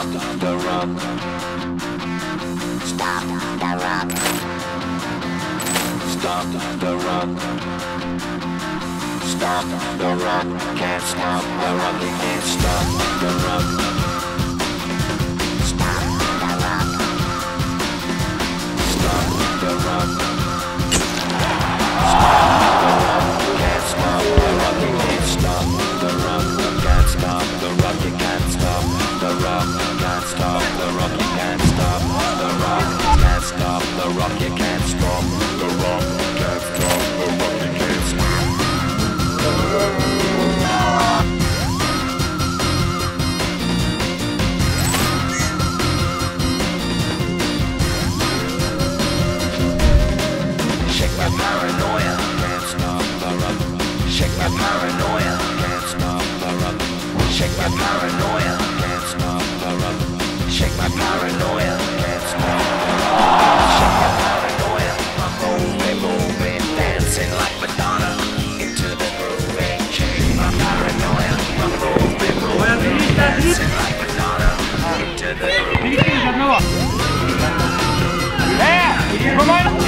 the rock. Stop the rock. Stop the rock. Stop the rock. Can't stop the rock. You can't stop the rock. Stop the rock. Stop the rock. Stop the rock. Can't stop the rock. You can't stop the rock. Can't stop the rock. You can't stop the rock. Can't stop the rock. You can't stop the rock. Can't stop the rock. You can't stop the rock. Can't stop the rock. You can't stop the rock. Shake my paranoia. Can't stop the rock. Shake my paranoia. Can't stop the rock. Shake my paranoia. Can't stop the rock. Shake my paranoia. Can't stop the rock. Shake my paranoia. I'm moving, dancing like Madonna into the groove. Shake my paranoia. I'm moving, dancing like Madonna into the groove.